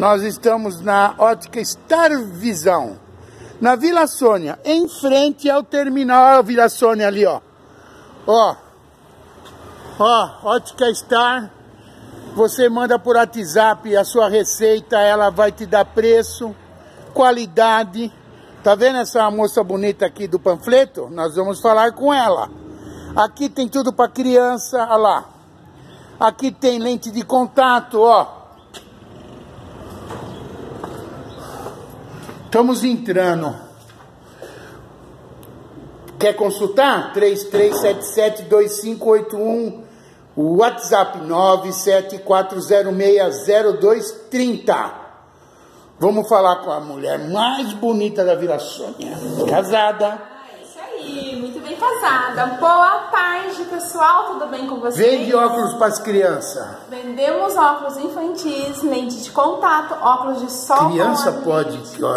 Nós estamos na ótica Star Visão, na Vila Sônia, em frente ao terminal Vila Sônia ali, ó. Ó, ótica Star. Você manda por WhatsApp a sua receita, ela vai te dar preço, qualidade. Tá vendo essa moça bonita aqui do panfleto? Nós vamos falar com ela. Aqui tem tudo para criança, olha lá. Aqui tem lente de contato, ó. Estamos entrando. Quer consultar? 33772581, o WhatsApp 974060230. Vamos falar com a mulher mais bonita da Vila Sônia. Casada. Isso aí, muito bem casada. Boa tarde, pessoal. Tudo bem com vocês? Vende óculos para as crianças. Vendemos óculos infantis, lente de contato, óculos de sol. Criança pode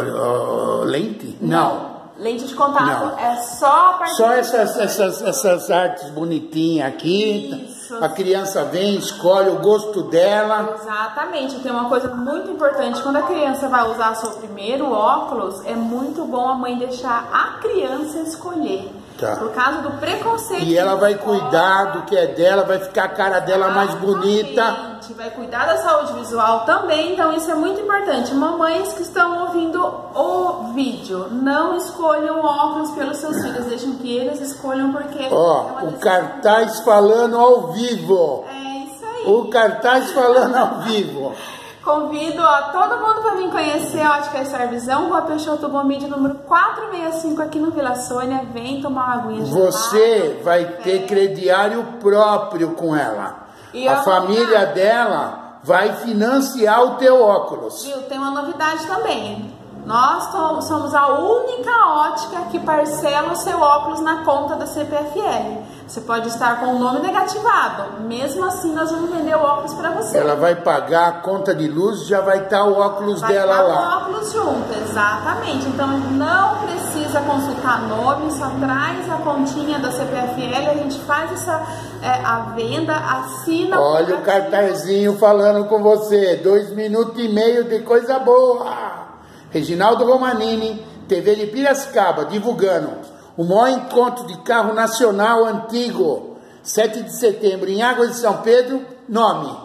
lente? Não. Lente de contato não. É só a partir só essas artes bonitinhas aqui. Isso. A criança vem, escolhe o gosto dela. Exatamente. Tem uma coisa muito importante. Quando a criança vai usar seu primeiro óculos, é muito bom a mãe deixar a criança escolher. Tá. Por causa do preconceito. E ela vai cuidar do que é dela, vai ficar a cara dela mais bonita. Vai cuidar da saúde visual também, então isso é muito importante. Mamães que estão ouvindo o vídeo, não escolham óculos pelos seus filhos, deixem que eles escolham, porque ó, o cartaz falando ao vivo. É isso aí. O cartaz falando ao vivo. Convido a todo mundo para vir conhecer a Ótica Star Visão, Rua Peixoto Gomide, número 465, aqui no Vila Sônia. Vem tomar uma aguinha de Você vai ter crediário próprio com ela. E a família dela vai financiar o teu óculos. Viu? Tem uma novidade também. Nós somos a única ótica que parcela o seu óculos na conta da CPFL. Você pode estar com o nome negativado. Mesmo assim, nós vamos vender o óculos para você. Ela vai pagar a conta de luz, já vai estar o óculos dela lá. Vai estar o óculos junto, exatamente. Então, não precisa consultar nome, só traz a continha da CPFL, a gente faz a venda, assina... Olha o cartazinho falando com você. 2 minutos e meio de coisa boa. Reginaldo Romanini, TV de Piracicaba, divulgando o maior encontro de carro nacional antigo, 7 de setembro, em Águas de São Pedro. Nome?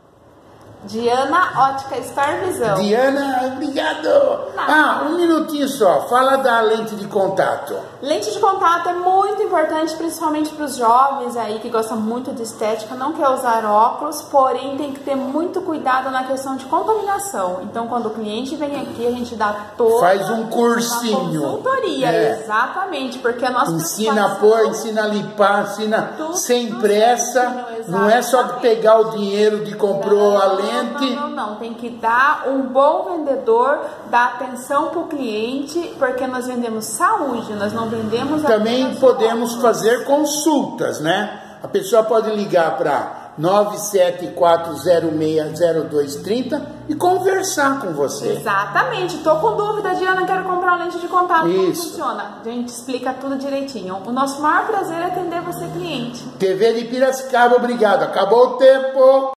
Diana Ótica Star Visão. Diana, obrigado. Um minutinho só, fala da lente de contato. Lente de contato é muito importante, principalmente para os jovens aí que gostam muito de estética, não quer usar óculos, porém tem que ter muito cuidado na questão de contaminação. Então, quando o cliente vem aqui, a gente dá toda faz um cursinho. Uma consultoria, exatamente, porque a nossa ensina a pôr, ensina a limpar, ensina sem pressa. Não é só de pegar o dinheiro de comprou a lente. Não. Tem que dar um bom vendedor, dar atenção para o cliente, porque nós vendemos saúde, nós não vendemos... Também podemos fazer consultas, né? A pessoa pode ligar para 974060230 e conversar com você. Exatamente. Tô com dúvida, Diana, quero comprar uma lente de contato. Isso. Como funciona? A gente explica tudo direitinho. O nosso maior prazer é atender você, cliente. TV de Piracicaba, obrigado. Acabou o tempo.